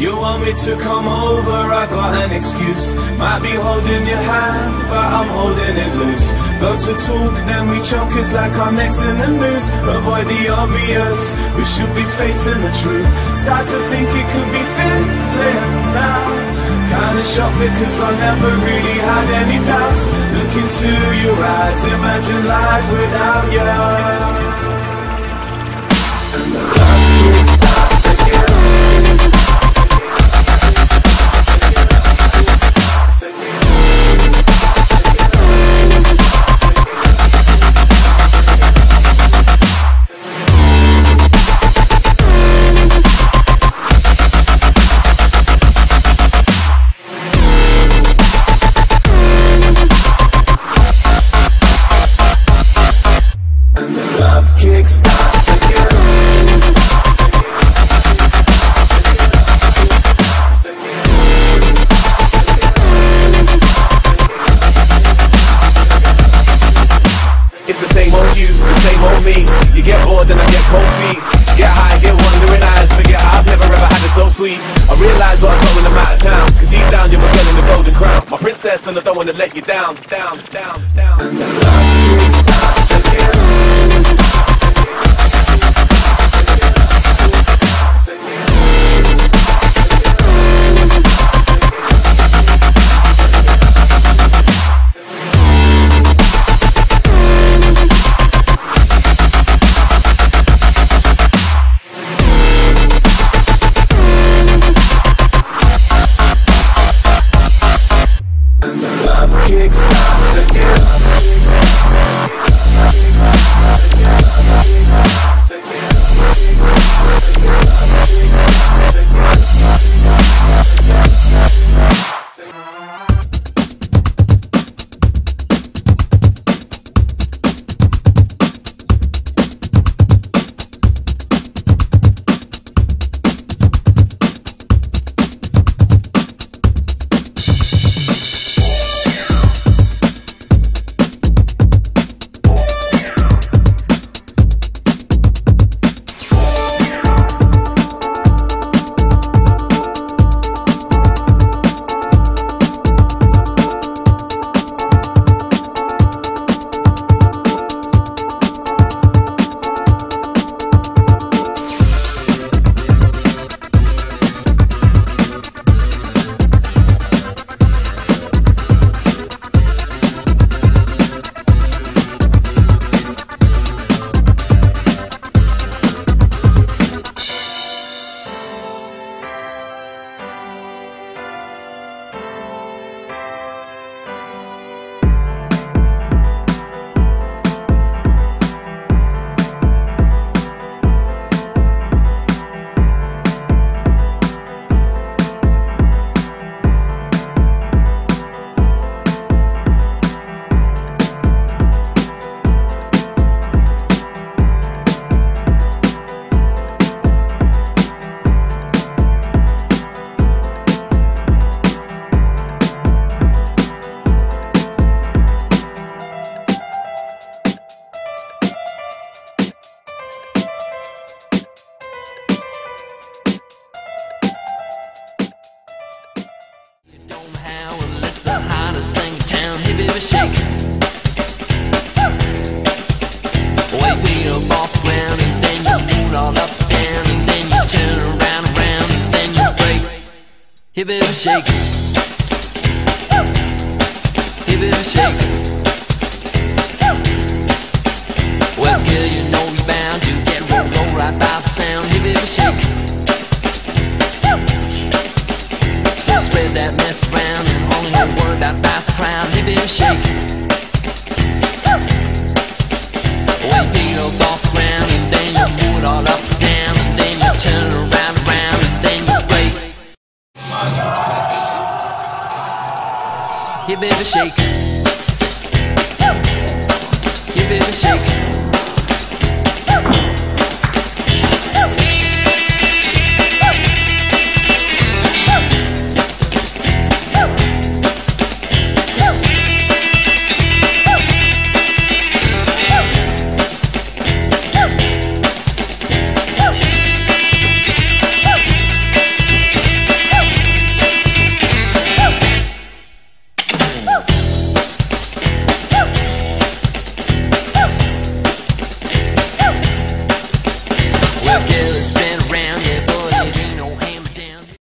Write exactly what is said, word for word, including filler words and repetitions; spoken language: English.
You want me to come over, I got an excuse. Might be holding your hand, but I'm holding it loose. Go to talk, then we choke, it's like our necks in the noose. Avoid the obvious, we should be facing the truth. Start to think it could be fizzling now. Kinda shocked because I never really had any doubts. Look into your eyes, imagine life without you. And the love kick starts again. It's the same old you, the same old me. You get bored and I get cold feet. Get high, get wandering eyes. Forget I've never ever had it so sweet. I realise what I got when I'm out of town, cause deep down you're my girl in the golden crown. My princess and I don't wanna let you down. Down, down, down. And the love kick starts again. Kick starts again. Thing in town, hey baby shake. Wait, wait up off the ground, and then you move all up and down, and then you turn around and around, and then you break. Hey baby shake. Hey baby shake. Well girl, you know you're bound to get rolled low right by the sound. Hey baby shake. So spread that mess around and only a word out about the crowd. Hey baby shake. Well, beat up off the ground and then you move it all up and down, and then you turn around and around, and then you break. Hey baby shake. Hey baby shake.